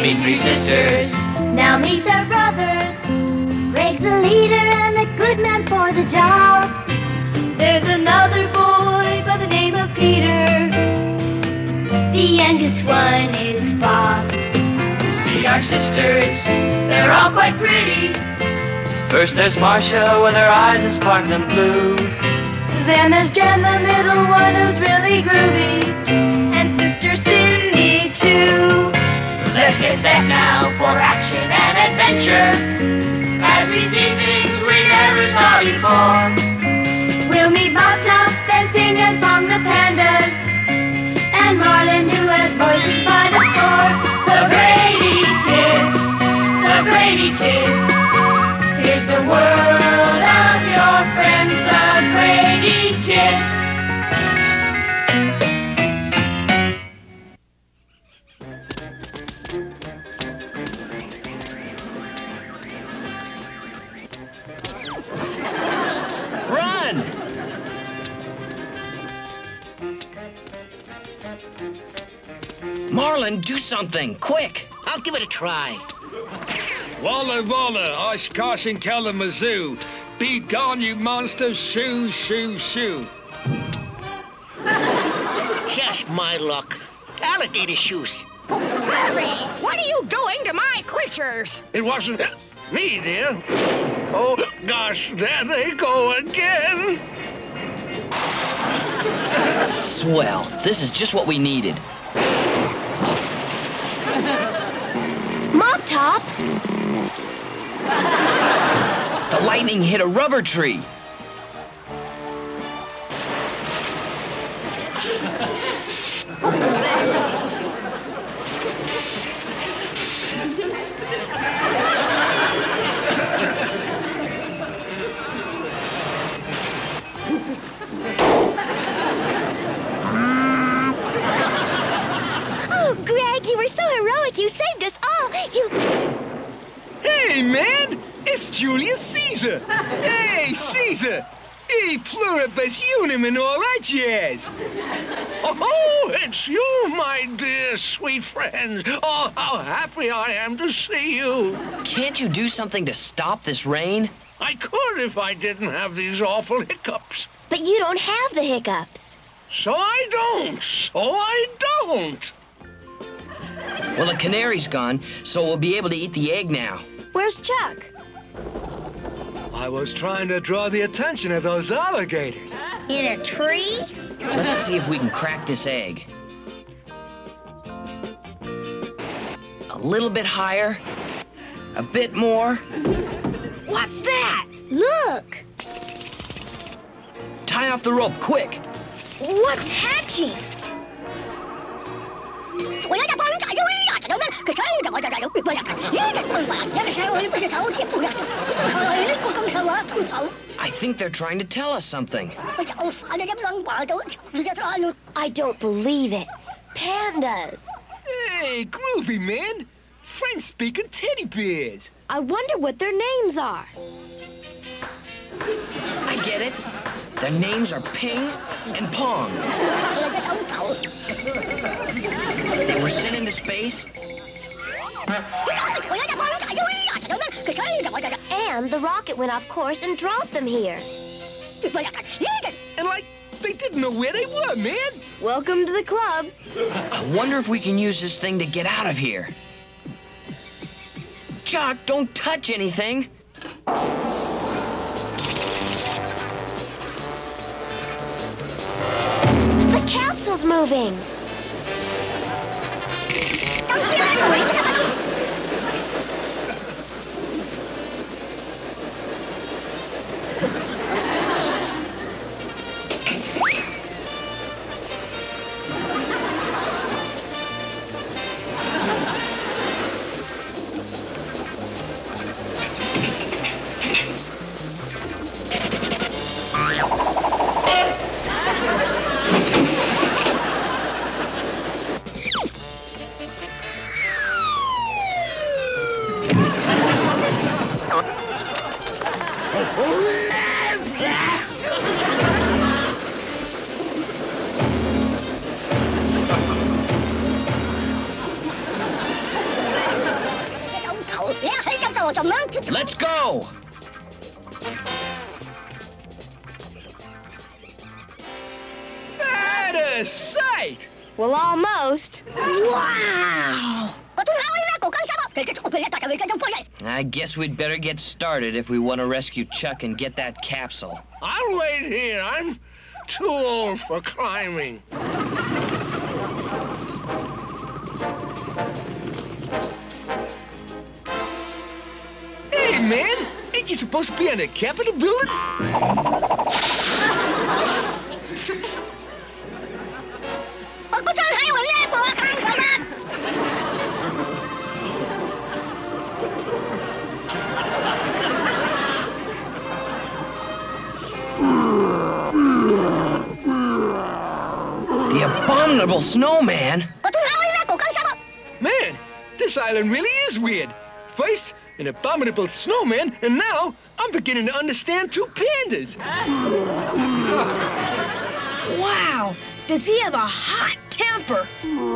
Meet three sisters. Now meet their brothers. Greg's the leader and the good man for the job. There's another boy by the name of Peter. The youngest one is Bob. See our sisters, they're all quite pretty. First there's Marcia with her eyes a sparkling blue. Then there's Jen, the middle one, who's really groovy. And Sister Cindy, too. Let's get set now for action and adventure, as we see things we never saw before. We'll meet Bob Top and Ping and Pong, the pandas, and Marlon, who has voices by the score. The Brady kids, the Brady kids. Here's the world of your friends, the Brady kids. Run! Marlon, do something, quick! I'll give it a try. Walla walla, Oshkosh and Kalamazoo. Be gone, you monsters, shoo, shoo, shoo. Just my luck. Alligator shoes. Harry, what are you doing to my creatures? It wasn't me, dear. Oh, gosh, there they go again. Swell, this is just what we needed. Mop Top! The lightning hit a rubber tree. Oh, Greg, you were so heroic. You saved us all. Hey, man, it's Julius Caesar. Hey, Caesar. E pluribus unum and all that jazz. Oh, it's you, my dear sweet friends. Oh, how happy I am to see you. Can't you do something to stop this rain? I could if I didn't have these awful hiccups. But you don't have the hiccups. So I don't. Well, the canary's gone, so we'll be able to eat the egg now. Where's Chuck? I was trying to draw the attention of those alligators. In a tree? Let's see if we can crack this egg. A little bit higher. A bit more. What's that? Look! Tie off the rope, quick! What's hatching? I think they're trying to tell us something. I don't believe it. Pandas. Hey, groovy, man. French-speaking teddy bears. I wonder what their names are. I get it. Their names are Ping and Pong. They were sent into space. And the rocket went off course and dropped them here. And like, they didn't know where they were, man. Welcome to the club. I wonder if we can use this thing to get out of here. Chuck, don't touch anything. The capsule's moving. Let's go! Out of sight! Well, almost. Wow! I guess we'd better get started if we want to rescue Chuck and get that capsule. I'll wait here. I'm too old for climbing. Hey, man! Ain't you supposed to be on the Capitol building? The abominable snowman? Man, this island really is weird. First, an abominable snowman, and now I'm beginning to understand two pandas. Wow! Does he have a hot temper?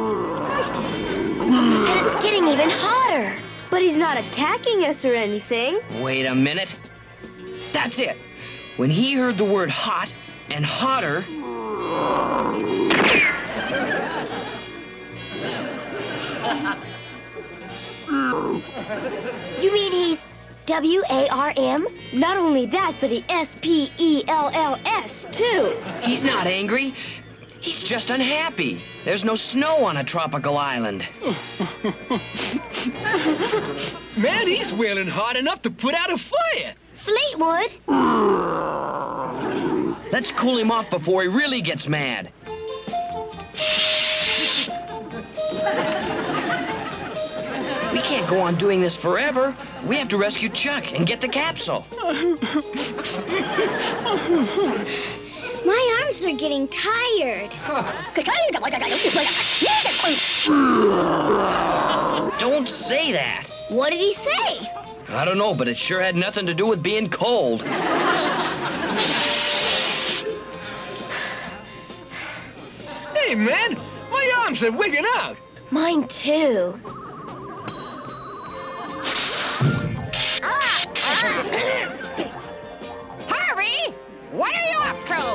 And it's getting even hotter. But he's not attacking us or anything. Wait a minute. That's it. When he heard the word hot and hotter... You mean he's W-A-R-M? Not only that, but he S-P-E-L-L-S, too. He's not angry. He's just unhappy. There's no snow on a tropical island. Man, he's wailing hard enough to put out a fire. Fleetwood? Let's cool him off before he really gets mad. We can't go on doing this forever. We have to rescue Chuck and get the capsule. My arms are getting tired. Don't say that. What did he say? I don't know, but it sure had nothing to do with being cold. Hey, man, my arms are wigging out. Mine too. Harvey, what are you up to?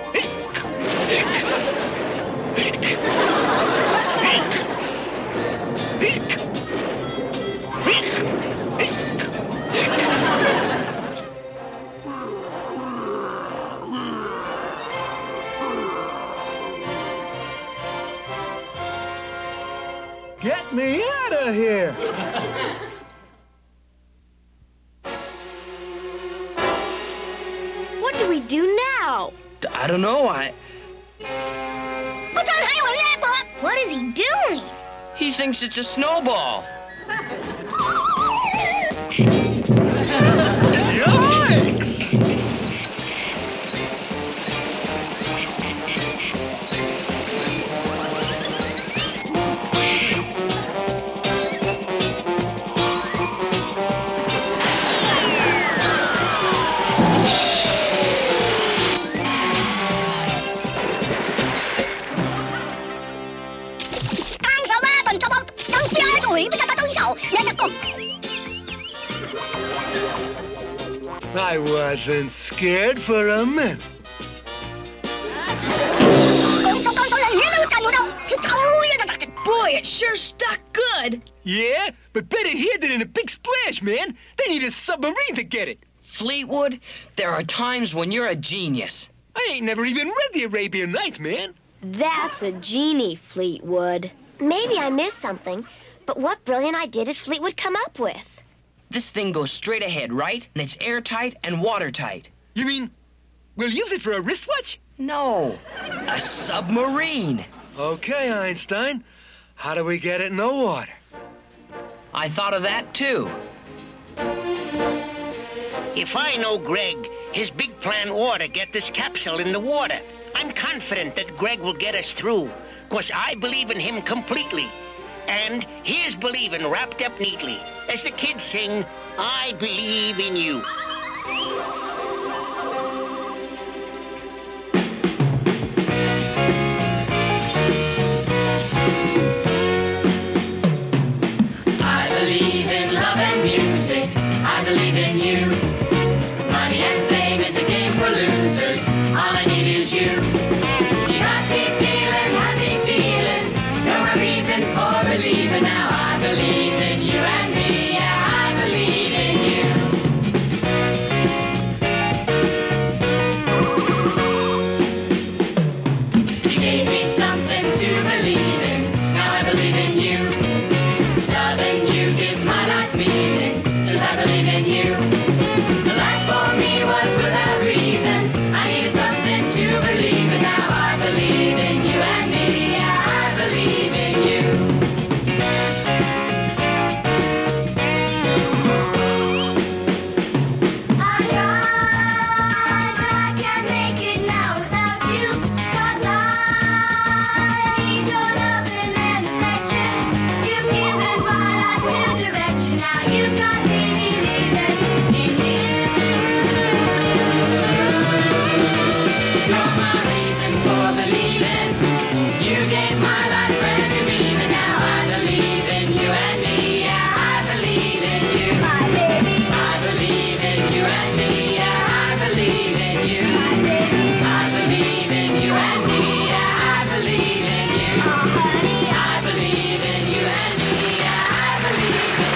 Get me out of here. What do we do now? I don't know. What is he doing? He thinks it's a snowball. Yikes! I wasn't scared for a minute. Boy, it sure stuck good. Yeah, but better here than in a big splash, man. They need a submarine to get it. Fleetwood, there are times when you're a genius. I ain't never even read the Arabian Nights, man. That's a genie, Fleetwood. Maybe I missed something, but what brilliant idea did Fleetwood come up with? This thing goes straight ahead, right? And it's airtight and watertight. You mean we'll use it for a wristwatch? No, a submarine. Okay, Einstein. How do we get it in the water? I thought of that, too. If I know Greg, his big plan ought to get this capsule in the water. I'm confident that Greg will get us through, because I believe in him completely. And here's believing wrapped up neatly. As the kids sing, I believe in you. I believe in love and music. I believe You gave my life brand new meaning. Now I believe in you and me. Yeah, I believe in you. My baby. I believe in you and me. Yeah, I believe in you. My baby. I believe in you and me. Yeah, I believe in you. Oh, honey. I believe in you and me. Yeah, I believe in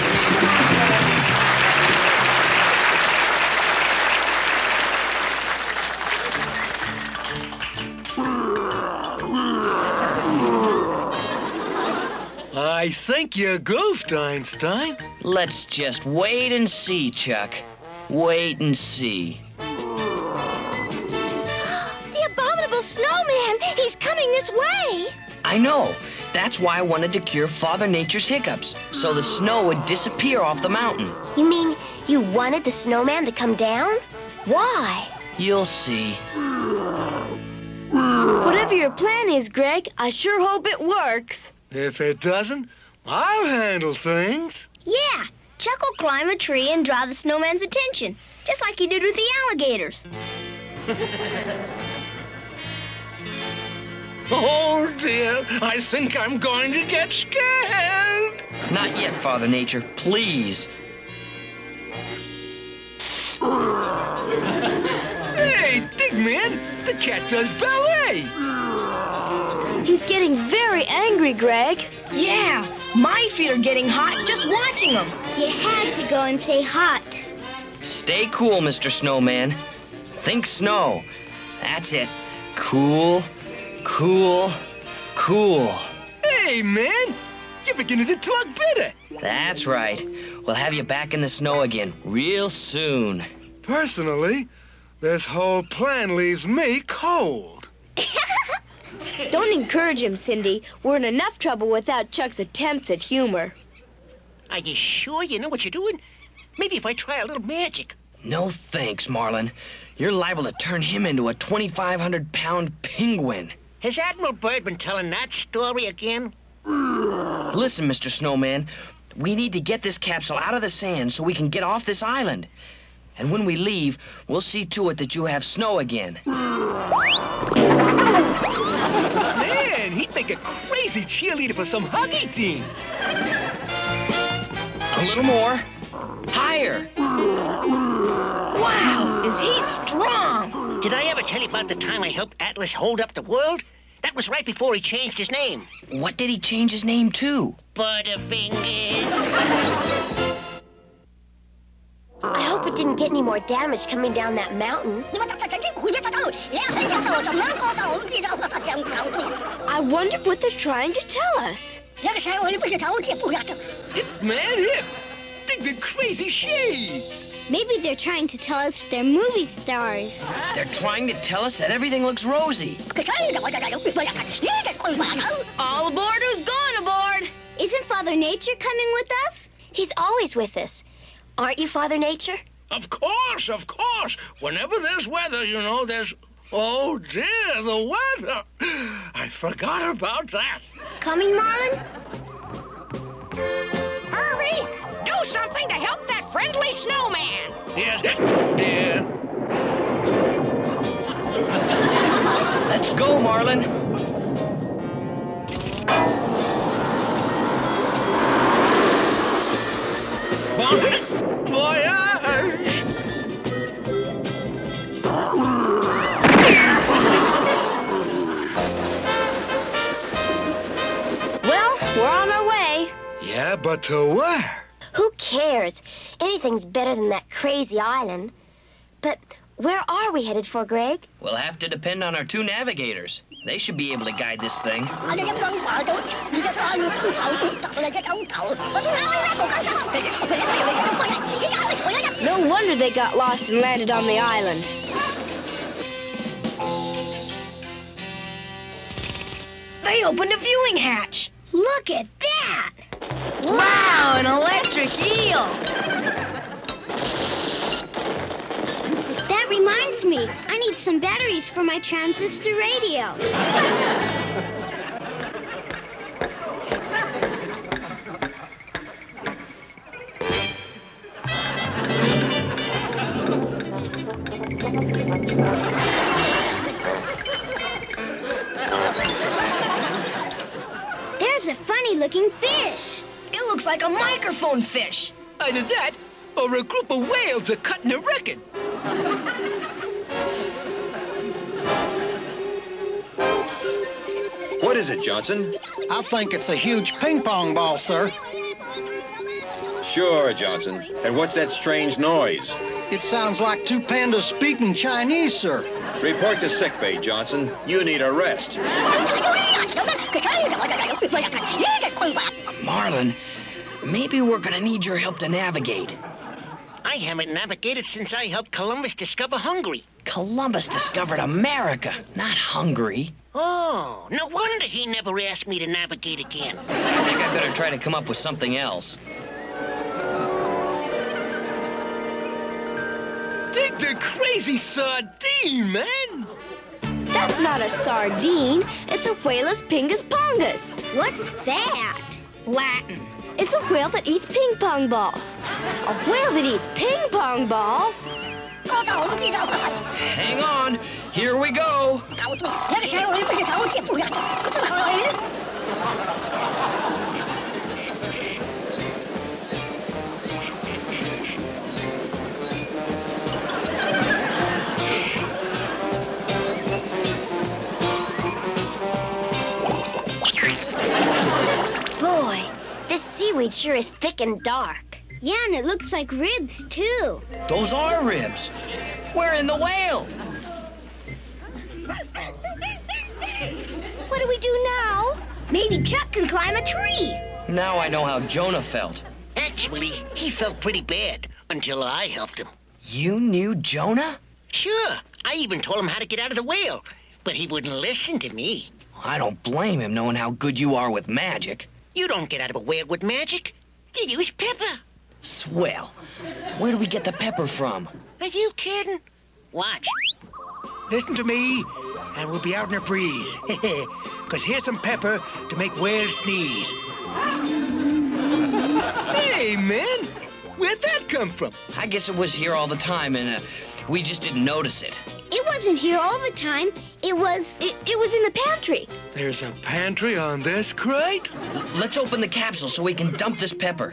I think you goofed, Einstein. Let's just wait and see, Chuck. Wait and see. The abominable snowman! He's coming this way! I know. That's why I wanted to cure Father Nature's hiccups, so the snow would disappear off the mountain. You mean you wanted the snowman to come down? Why? You'll see. Whatever your plan is, Greg, I sure hope it works. If it doesn't, I'll handle things. Yeah, Chuck will climb a tree and draw the snowman's attention, just like he did with the alligators. Oh, dear. I think I'm going to get scared. Not yet, Father Nature. Please. Hey, Digman, the cat does ballet. He's getting very angry, Greg. Yeah, my feet are getting hot just watching him. You had to go and say hot. Stay cool, Mr. Snowman. Think snow. That's it. Cool, cool, cool. Hey, man, you're beginning to talk better. That's right. We'll have you back in the snow again real soon. Personally, this whole plan leaves me cold. Don't encourage him, Cindy. We're in enough trouble without Chuck's attempts at humor. Are you sure you know what you're doing? Maybe if I try a little magic. No thanks, Marlon. You're liable to turn him into a 2,500-pound penguin. Has Admiral Byrd been telling that story again? Listen, Mr. Snowman, we need to get this capsule out of the sand so we can get off this island. And when we leave, we'll see to it that you have snow again. Man, he'd make a crazy cheerleader for some hockey team. A little more. Higher. Wow, is he strong? Did I ever tell you about the time I helped Atlas hold up the world? That was right before he changed his name. What did he change his name to? Butterfingers. I hope it didn't get any more damage coming down that mountain. I wonder what they're trying to tell us. Man, here, think the crazy shades. Maybe they're trying to tell us they're movie stars. They're trying to tell us that everything looks rosy. All aboard who's going aboard? Isn't Father Nature coming with us? He's always with us. Aren't you, Father Nature? Of course, of course. Whenever there's weather, you know, there's... Oh, dear, the weather. I forgot about that. Coming, Marlon? Hurry! Do something to help that friendly snowman. Yes, dear. Let's go, Marlon. Bon voyage. Well, we're on our way. Yeah, but to where? Who cares? Anything's better than that crazy island. But where are we headed for, Greg? We'll have to depend on our two navigators. They should be able to guide this thing. No wonder they got lost and landed on the island. They opened a viewing hatch. Look at that! Wow, an electric eel. That reminds me, I need some batteries for my transistor radio. That's a funny-looking fish. It looks like a microphone fish. Either that, or a group of whales are cutting a record. What is it, Johnson? I think it's a huge ping pong ball, sir. Sure, Johnson. And what's that strange noise? It sounds like two pandas speaking Chinese, sir. Report to sickbay, Johnson. You need a rest. Marlon, maybe we're gonna need your help to navigate. I haven't navigated since I helped Columbus discover Hungary. Columbus discovered America, not Hungary. Oh, no wonder he never asked me to navigate again. I think I better try to come up with something else. Dig the crazy sardine, man! That's not a sardine. It's a whalus pingus pongus. What's that? Latin. It's a whale that eats ping pong balls. A whale that eats ping pong balls? Hang on, here we go. Boy, this seaweed sure is thick and dark. Yeah, and it looks like ribs, too. Those are ribs. We're in the whale. What do we do now? Maybe Chuck can climb a tree. Now I know how Jonah felt. Actually, he felt pretty bad until I helped him. You knew Jonah? Sure, I even told him how to get out of the whale, but he wouldn't listen to me. I don't blame him knowing how good you are with magic. You don't get out of a whale with magic. You use pepper. Swell. Where do we get the pepper from? Are you kidding? Watch. Listen to me, and we'll be out in a breeze. Because here's some pepper to make whales sneeze. Hey, man, where'd that come from? I guess it was here all the time, and we just didn't notice it. It wasn't here all the time. It was in the pantry. There's a pantry on this crate? Let's open the capsule so we can dump this pepper.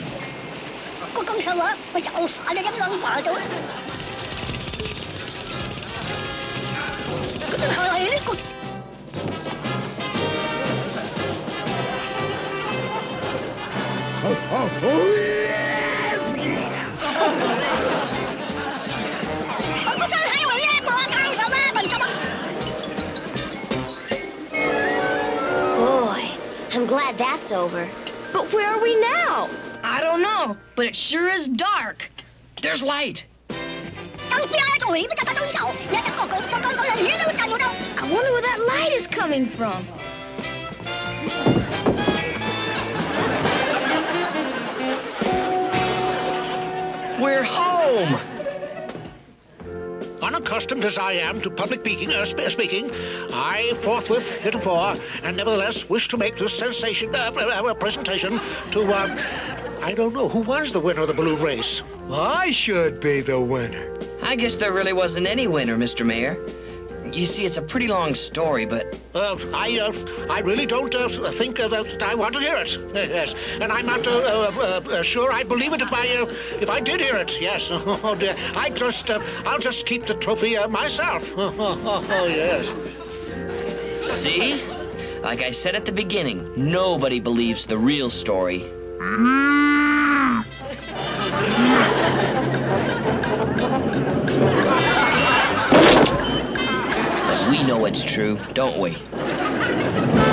Boy, I'm glad that's over. But where are we now? I don't know, but it sure is dark. There's light. I wonder where that light is coming from. We're home. Unaccustomed as I am to public speaking, I forthwith heretofore, and nevertheless wish to make this presentation to, I don't know, who was the winner of the balloon race? I should be the winner. I guess there really wasn't any winner, Mr. Mayor. You see, it's a pretty long story, but... I really don't think that I want to hear it. Yes, and I'm not sure I believe it if I did hear it. Yes. Oh dear. I'll just keep the trophy myself. Oh yes. See? Like I said at the beginning, nobody believes the real story. But we know it's true, don't we?